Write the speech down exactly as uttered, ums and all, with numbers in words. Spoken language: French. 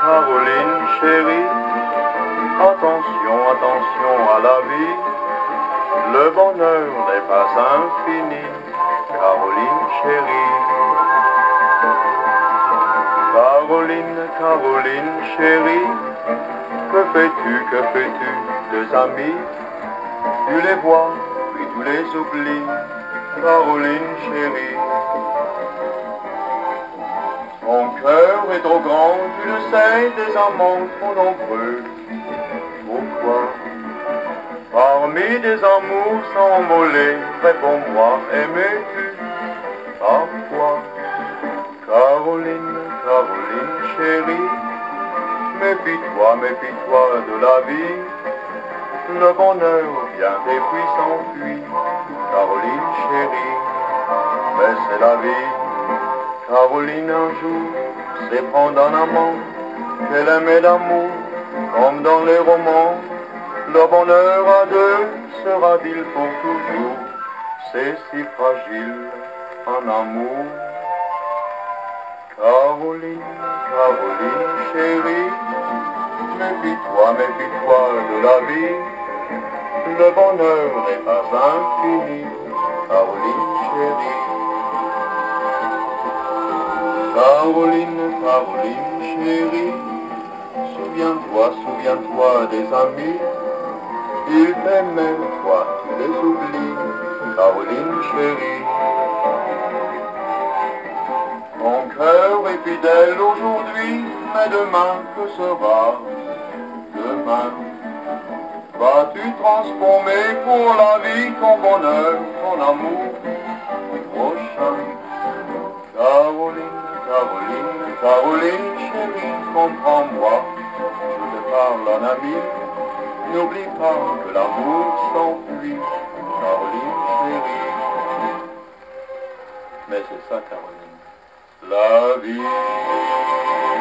Caroline chérie, attention, attention à la vie, le bonheur n'est pas infini, Caroline chérie. Caroline, Caroline chérie, que fais-tu, que fais-tu, deux amis, tu les vois, puis tu les oublies, Caroline chérie. Mon cœur est trop grand, tu le sais, des amants trop nombreux. Pourquoi? Parmi des amours s'envoler, réponds-moi, aimais-tu parfois? Caroline, Caroline chérie, méfie-toi, méfie-toi de la vie. Le bonheur vient et puis s'enfuit, Caroline chérie, mais c'est la vie. Caroline un jour s'est prendre un amant qu'elle aimait d'amour, comme dans les romans. Le bonheur à deux sera-t-il pour toujours? C'est si fragile en amour. Caroline, Caroline chérie, méfie-toi, méfie-toi de la vie. Le bonheur n'est pas infini, Caroline chérie. Caroline, Caroline chérie, souviens-toi, souviens-toi des amis. Ils t'aimaient, toi tu les oublies, Caroline chérie. Mon cœur est fidèle aujourd'hui, mais demain que sera? Demain, vas-tu transformer pour la vie ton bonheur, ton amour prochain? Caroline, Caroline, Caroline chérie, comprends-moi, je te parle en ami, n'oublie pas que l'amour s'enfuit, Caroline chérie. Mais c'est ça, Caroline, la vie.